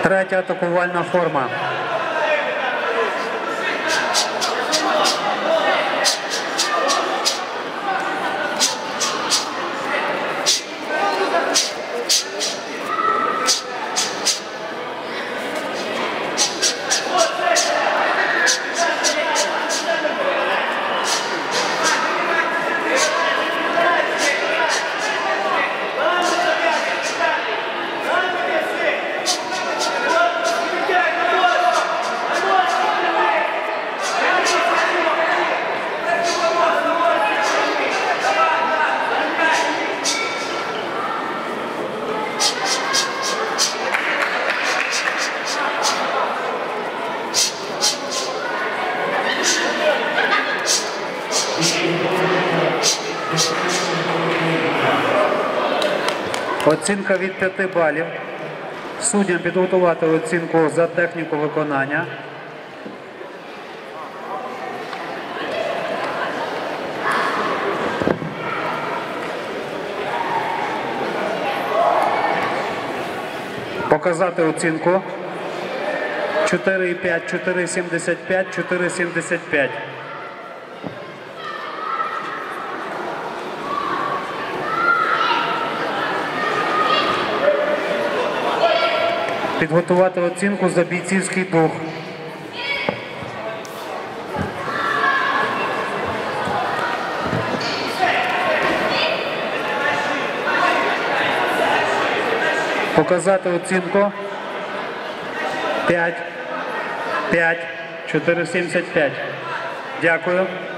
Третя атакувальна форма. Оцінка від 5 балів. Суддям підготувати оцінку за техніку виконання. Показати оцінку 4,5, 4,75, 4,75. Підготувати оцінку за бійцівський дух. Показати оцінку 5, 4,75. Дякую.